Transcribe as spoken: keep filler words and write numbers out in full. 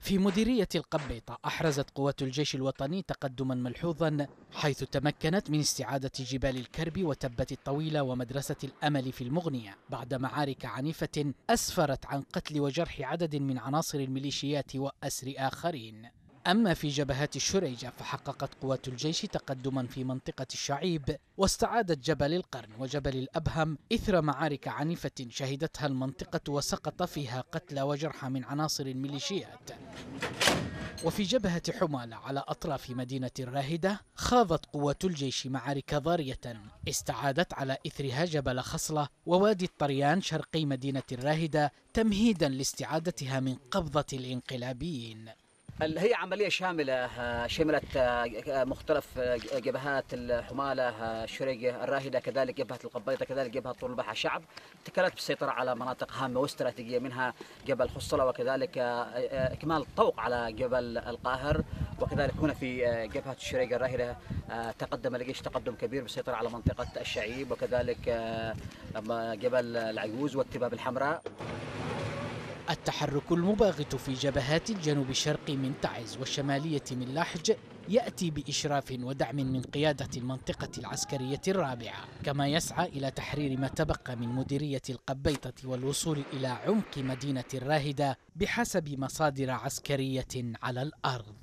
في مديرية القبيطة أحرزت قوات الجيش الوطني تقدما ملحوظا، حيث تمكنت من استعادة جبال الكرب وتبت الطويلة ومدرسة الأمل في المغنية بعد معارك عنيفة أسفرت عن قتل وجرح عدد من عناصر الميليشيات وأسر آخرين. أما في جبهات الشريجة فحققت قوات الجيش تقدما في منطقة الشعيب واستعادت جبل القرن وجبل الأبهم إثر معارك عنيفة شهدتها المنطقة وسقط فيها قتلى وجرحى من عناصر الميليشيات. وفي جبهة حمالة على أطراف مدينة الراهدة خاضت قوات الجيش معارك ضارية استعادت على إثرها جبل خصلة ووادي الطريان شرقي مدينة الراهدة تمهيدا لاستعادتها من قبضة الانقلابيين. هي عملية شاملة شملت مختلف جبهات الحمالة، الشريقة، الراهدة، كذلك جبهة القبيطة، كذلك جبهة طول البحر شعب، تكلت بالسيطرة على مناطق هامة واستراتيجية منها جبل خصلة، وكذلك إكمال الطوق على جبل القاهر، وكذلك هنا في جبهة الشريقة الراهدة تقدم الجيش تقدم كبير بالسيطرة على منطقة الشعيب، وكذلك جبل العيوز والتباب الحمراء. التحرك المباغت في جبهات الجنوب الشرقي من تعز والشمالية من لاحج يأتي بإشراف ودعم من قيادة المنطقة العسكرية الرابعة، كما يسعى إلى تحرير ما تبقى من مديرية القبيطة والوصول إلى عمق مدينة الراهدة بحسب مصادر عسكرية على الأرض.